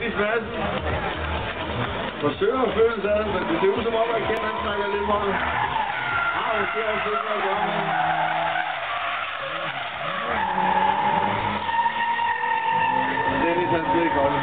Dennis Madsen. Forsøger at føle sig ad, men det ser ud som om, at Ken han snakker lidt om det. Det er også ikke noget at gøre med. Dennis han skal ikke godt.